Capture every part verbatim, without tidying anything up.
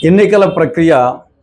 ఎన్నికల ప్రక్రియ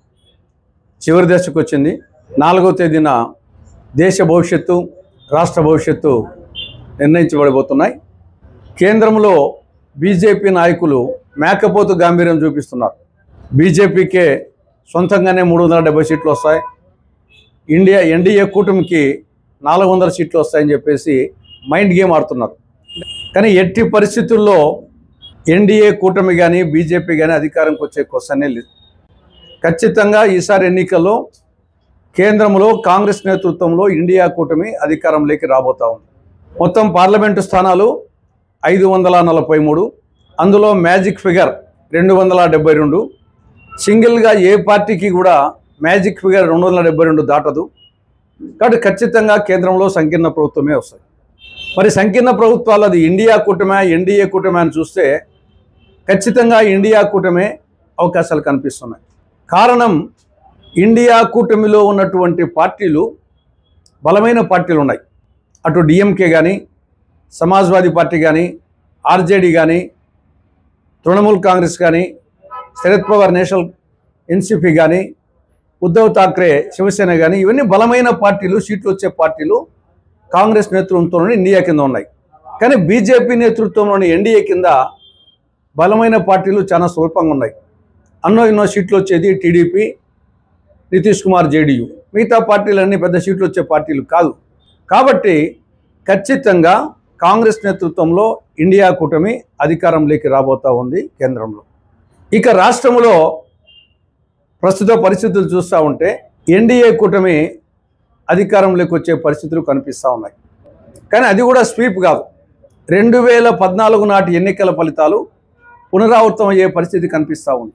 చివరి దశకు వచ్చింది. నాలుగవ తేదీన దేశ భవిష్యత్తు, రాష్ట్ర భవిష్యత్తు నిర్ణయించబడబోతున్నాయి. కేంద్రంలో బీజేపీ నాయకులు మేకపోతు గాంభీర్యం చూపిస్తున్నారు. బీజేపీకే సొంతంగానే మూడు వందల డెబ్బై సీట్లు వస్తాయి, ఇండియా ఎన్డీఏ కూటమికి నాలుగు వందల సీట్లు వస్తాయని చెప్పేసి మైండ్ గేమ్ ఆడుతున్నారు. కానీ ఎట్టి పరిస్థితుల్లో ఎన్డీఏ కూటమి కానీ బీజేపీ కానీ అధికారంకి వచ్చే క్వశ్చనే లేదు. ఖచ్చితంగా ఈసారి ఎన్నికల్లో కేంద్రంలో కాంగ్రెస్ నేతృత్వంలో ఇండియా కూటమి అధికారంలోకి రాబోతా ఉంది. మొత్తం పార్లమెంటు స్థానాలు ఐదు వందల నలభై మూడు, అందులో మ్యాజిక్ ఫిగర్ రెండు వందల డెబ్బై రెండు. సింగిల్గా ఏ పార్టీకి కూడా మ్యాజిక్ ఫిగర్ రెండు వందల డెబ్బై రెండు దాటదు. కాబట్టి ఖచ్చితంగా కేంద్రంలో సంకీర్ణ ప్రభుత్వమే వస్తుంది. మరి సంకీర్ణ ప్రభుత్వాలు అది ఇండియా కూటమే ఎన్డీఏ కూటమే అని చూస్తే ఖచ్చితంగా ఇండియా కూటమే అవకాశాలు కనిపిస్తున్నాయి. కారణం, ఇండియా కూటమిలో ఉన్నటువంటి పార్టీలు బలమైన పార్టీలు ఉన్నాయి. అటు డిఎంకే కానీ, సమాజ్వాదీ పార్టీ కానీ, ఆర్జేడీ కానీ, తృణమూల్ కాంగ్రెస్ కానీ, శరద్ పవార్ నేషనల్ ఎన్సీపీ కానీ, ఉద్ధవ్ ఠాక్రే శివసేన కానీ, ఇవన్నీ బలమైన పార్టీలు, సీట్లు వచ్చే పార్టీలు కాంగ్రెస్ నేతృత్వంలోని ఇండియా కింద ఉన్నాయి. కానీ బీజేపీ నేతృత్వంలోని ఎన్డీఏ కింద బలమైన పార్టీలు చాలా స్వల్పంగా ఉన్నాయి. అన్నో ఎన్నో సీట్లు వచ్చేది టీడీపీ, నితీష్ కుమార్ జేడీయూ. మిగతా పార్టీలన్నీ పెద్ద సీట్లు వచ్చే పార్టీలు కాదు. కాబట్టి ఖచ్చితంగా కాంగ్రెస్ నేతృత్వంలో ఇండియా కూటమి అధికారంలోకి రాబోతూ ఉంది కేంద్రంలో. ఇక రాష్ట్రంలో ప్రస్తుత పరిస్థితులు చూస్తూ ఉంటే ఎన్డీఏ కూటమి అధికారంలోకి వచ్చే పరిస్థితులు కనిపిస్తూ ఉన్నాయి. కానీ అది కూడా స్వీప్ కాదు. రెండు వేల పద్నాలుగు నాటి ఎన్నికల ఫలితాలు పునరావృతం అయ్యే పరిస్థితి కనిపిస్తూ ఉంది.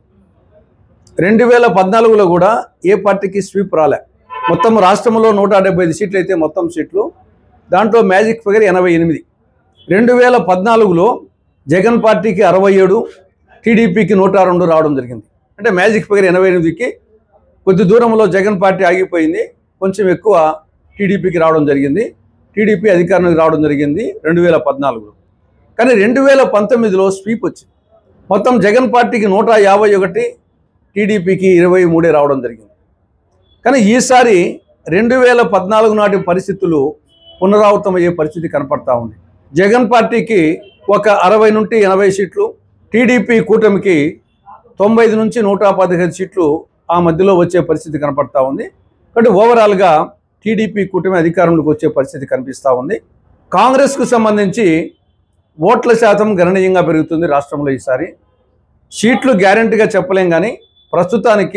రెండు వేల పద్నాలుగులో కూడా ఏ పార్టీకి స్వీప్ రాలే. మొత్తం రాష్ట్రంలో నూట డెబ్బై ఐదు సీట్లు అయితే మొత్తం సీట్లు, దాంట్లో మ్యాజిక్ ఫిగర్ ఎనభై ఎనిమిది. రెండు వేల పద్నాలుగులో జగన్ పార్టీకి అరవై ఏడు, టీడీపీకి నూట రెండు రావడం జరిగింది. అంటే మ్యాజిక్ ఫిగర్ ఎనభై ఎనిమిదికి కొద్ది దూరంలో జగన్ పార్టీ ఆగిపోయింది, కొంచెం ఎక్కువ టీడీపీకి రావడం జరిగింది. టీడీపీ అధికారంలోకి రావడం జరిగింది రెండు వేల పద్నాలుగులో. కానీ రెండు వేల పంతొమ్మిదిలో స్వీప్ వచ్చింది. మొత్తం జగన్ పార్టీకి నూట యాభై ఒకటి, టీడీపీకి ఇరవై మూడే రావడం జరిగింది. కానీ ఈసారి రెండు వేల పద్నాలుగు నాటి పరిస్థితులు పునరావృతమయ్యే పరిస్థితి కనపడతా ఉంది. జగన్ పార్టీకి ఒక అరవై నుండి ఎనభై సీట్లు, టీడీపీ కూటమికి తొంభై ఐదు నుంచి నూట పదిహేను సీట్లు ఆ మధ్యలో వచ్చే పరిస్థితి కనపడతా ఉంది. కాబట్టి ఓవరాల్గా టీడీపీ కూటమి అధికారంలోకి వచ్చే పరిస్థితి కనిపిస్తూ ఉంది. కాంగ్రెస్కు సంబంధించి ఓట్ల శాతం గణనీయంగా పెరుగుతుంది రాష్ట్రంలో. ఈసారి సీట్లు గ్యారెంటీగా చెప్పలేం, కానీ ప్రస్తుతానికి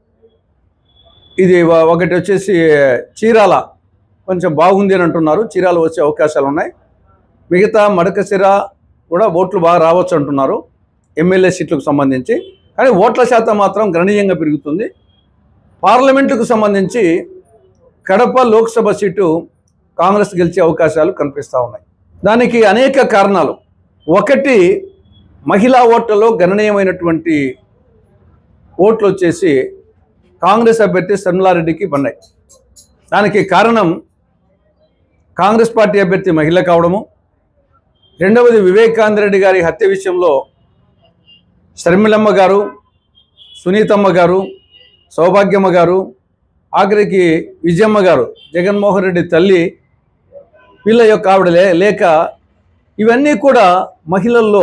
ఇది ఒకటి వచ్చేసి చీరాల కొంచెం బాగుంది అని అంటున్నారు. చీరాల వచ్చే అవకాశాలు ఉన్నాయి. మిగతా మడకశిర కూడా ఓట్లు బాగా రావచ్చు అంటున్నారు ఎమ్మెల్యే సీట్లకు సంబంధించి. కానీ ఓట్ల శాతం మాత్రం గణనీయంగా పెరుగుతుంది. పార్లమెంటుకు సంబంధించి కడప లోక్సభ సీటు కాంగ్రెస్ గెలిచే అవకాశాలు కనిపిస్తూ ఉన్నాయి. దానికి అనేక కారణాలు. ఒకటి, మహిళా ఓట్లలో గణనీయమైనటువంటి ఓట్లు వచ్చేసి కాంగ్రెస్ అభ్యర్థి శర్మిలారెడ్డికి పన్నాయి. దానికి కారణం కాంగ్రెస్ పార్టీ అభ్యర్థి మహిళ కావడము. రెండవది, వివేకానంద రెడ్డి గారి హత్య విషయంలో శర్మిలమ్మ గారు, సునీతమ్మ గారు, సౌభాగ్యమ్మ గారు, ఆఖరికి విజయమ్మ గారు, జగన్మోహన్ రెడ్డి తల్లి, వీళ్ళ యొక్క ఆవిడ లేక ఇవన్నీ కూడా మహిళల్లో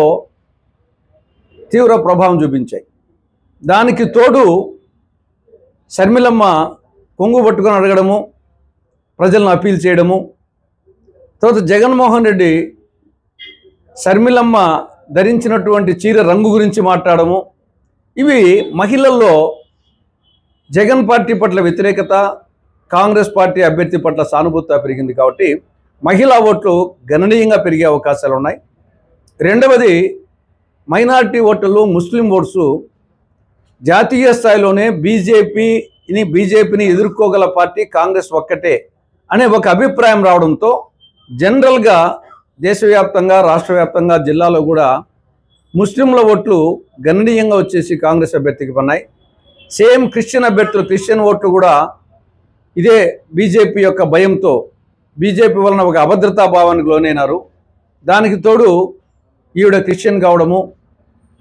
తీవ్ర ప్రభావం చూపించాయి. దానికి తోడు శర్మిలమ్మ కొంగు పట్టుకొని అడగడము, ప్రజలను అప్పీల్ చేయడము, తర్వాత జగన్మోహన్ రెడ్డి శర్మిలమ్మ ధరించినటువంటి చీర రంగు గురించి మాట్లాడము, ఇవి మహిళల్లో జగన్ పార్టీ పట్ల వ్యతిరేకత, కాంగ్రెస్ పార్టీ అభ్యర్థి పట్ల సానుభూతి పెరిగింది. కాబట్టి మహిళా ఓట్లు గణనీయంగా పెరిగే అవకాశాలు ఉన్నాయి. రెండవది, మైనారిటీ ఓట్లలో ముస్లిం ఓట్స్ జాతీయ స్థాయిలోనే బీజేపీని బీజేపీని ఎదుర్కోగల పార్టీ కాంగ్రెస్ ఒక్కటే అనే ఒక అభిప్రాయం రావడంతో జనరల్గా దేశవ్యాప్తంగా, రాష్ట్ర వ్యాప్తంగా, జిల్లాలో కూడా ముస్లింల ఓట్లు గణనీయంగా వచ్చేసి కాంగ్రెస్ అభ్యర్థికి పన్నాయి. సేమ్ క్రిస్టియన్ అభ్యర్థులు, క్రిస్టియన్ ఓట్లు కూడా ఇదే బీజేపీ యొక్క భయంతో, బీజేపీ వలన ఒక అభద్రతా భావానికి లోనైనారు. దానికి తోడు ఈవిడ క్రిస్టియన్ కావడము,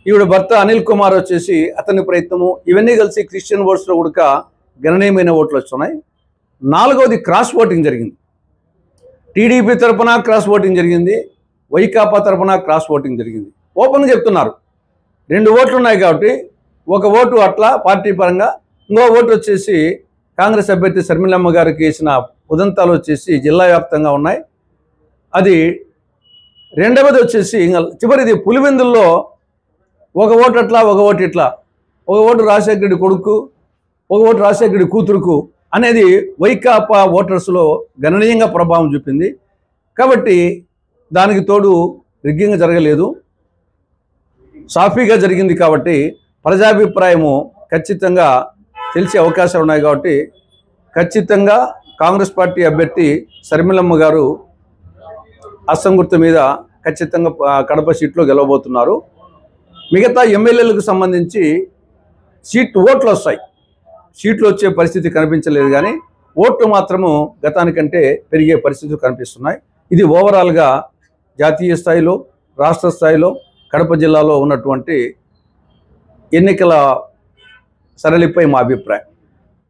ఈవిడ భర్త అనిల్ కుమార్ వచ్చేసి అతని ప్రయత్నము, ఇవన్నీ కలిసి క్రిస్టియన్ ఓట్స్లో కూడా గణనీయమైన ఓట్లు వస్తున్నాయి. నాలుగవది క్రాస్ ఓటింగ్ జరిగింది. టీడీపీ తరఫున క్రాస్ ఓటింగ్ జరిగింది, వైకాపా తరఫున క్రాస్ ఓటింగ్ జరిగింది. ఓపెన్గా చెప్తున్నారు, రెండు ఓట్లు ఉన్నాయి కాబట్టి ఒక ఓటు అట్లా పార్టీ పరంగా, ఇంకో ఓటు వచ్చేసి కాంగ్రెస్ అభ్యర్థి శర్మిలమ్మ గారికి వేసిన ఉదంతాలు వచ్చేసి జిల్లా వ్యాప్తంగా ఉన్నాయి. అది రెండవది వచ్చేసి ఇంకా చివరిది పులివెందుల్లో ఒక ఓటు అట్లా ఒక ఓటు ఇట్లా, ఒక ఓటు రాజశేఖర రెడ్డి కొడుకు, ఒక ఓటు రాజశేఖర రెడ్డి కూతురుకు అనేది వైకాపా ఓటర్స్లో గణనీయంగా ప్రభావం చూపింది. కాబట్టి దానికి తోడు రిగ్గింగ్ జరగలేదు, సాఫీగా జరిగింది. కాబట్టి ప్రజాభిప్రాయము ఖచ్చితంగా తెలిసే అవకాశాలు ఉన్నాయి. కాబట్టి ఖచ్చితంగా కాంగ్రెస్ పార్టీ అభ్యర్థి శర్మిలమ్మ గారు అస్సం గుర్తు మీద ఖచ్చితంగా కడప సీట్లో గెలవబోతున్నారు. మిగతా ఎమ్మెల్యేలకు సంబంధించి సీట్ ఓట్లు వస్తాయి, సీట్లు వచ్చే పరిస్థితి కనిపించలేదు, కానీ ఓట్లు మాత్రము గతానికంటే పెరిగే పరిస్థితులు కనిపిస్తున్నాయి. ఇది ఓవరాల్గా జాతీయ స్థాయిలో, రాష్ట్ర స్థాయిలో, కడప జిల్లాలో ఉన్నటువంటి ఎన్నికల సరళిపై మా అభిప్రాయం.